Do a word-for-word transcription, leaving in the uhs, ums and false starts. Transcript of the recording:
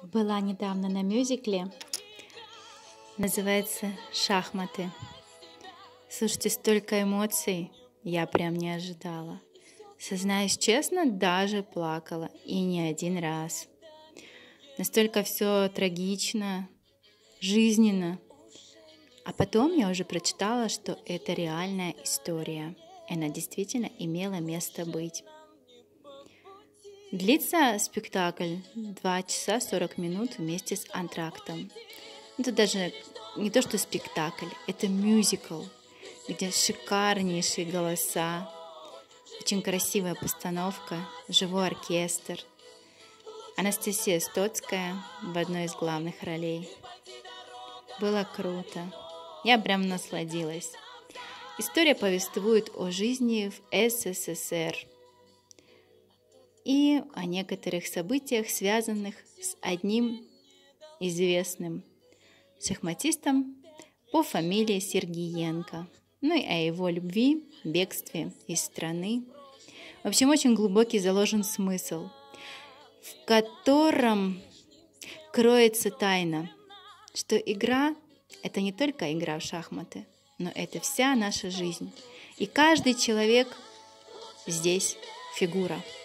Была недавно на мюзикле, называется «Шахматы». Слушайте, столько эмоций я прям не ожидала. Сознаюсь честно, даже плакала, и не один раз. Настолько все трагично, жизненно. А потом я уже прочитала, что это реальная история. И она действительно имела место быть. Длится спектакль два часа сорок минут вместе с антрактом. Это даже не то, что спектакль, это мюзикл, где шикарнейшие голоса, очень красивая постановка, живой оркестр. Анастасия Стоцкая в одной из главных ролей. Было круто. Я прям насладилась. История повествует о жизни в эс эс эс эр и о некоторых событиях, связанных с одним известным шахматистом по фамилии Сергиенко. Ну и о его любви, бегстве из страны. В общем, очень глубокий заложен смысл, в котором кроется тайна, что игра – это не только игра в шахматы, но это вся наша жизнь. И каждый человек здесь фигура.